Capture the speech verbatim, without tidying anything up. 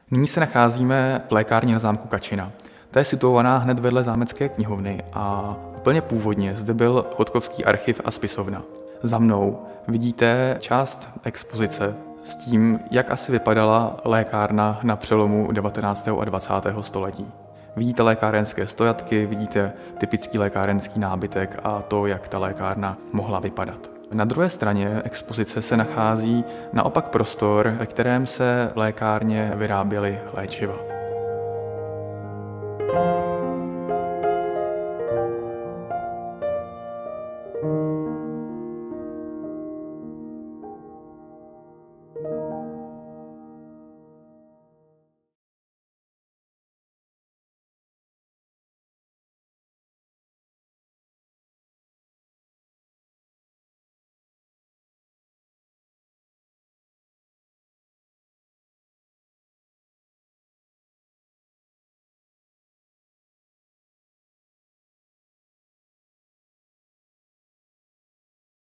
Nyní se nacházíme v lékárně na zámku Kačina. Ta je situovaná hned vedle zámecké knihovny a úplně původně zde byl Chodkovský archiv a spisovna. Za mnou vidíte část expozice s tím, jak asi vypadala lékárna na přelomu devatenáctého a dvacátého století. Vidíte lékárenské stojatky, vidíte typický lékárenský nábytek a to, jak ta lékárna mohla vypadat. Na druhé straně expozice se nachází naopak prostor, ve kterém se v lékárně vyráběly léčiva.